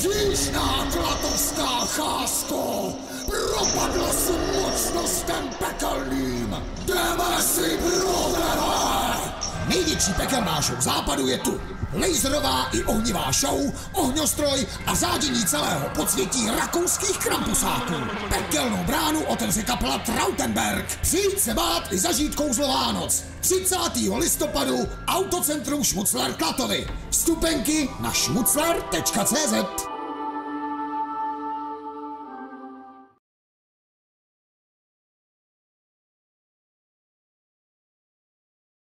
Říšná klatovská chásko, propadla s mocnostem pekelným. Jdeme si, brodere! Největší pekelná show západu je tu. Laserová i ohnivá show, ohňostroj a zádění celého podsvětí rakouských krampusáků. Pekelnou bránu otevře kapela Trautenberg. Přijď se bát i zažít kouzlo Vánoc. 30. listopadu Autocentrum Šmucler Klatovy. Vstupenky na šmucler.cz.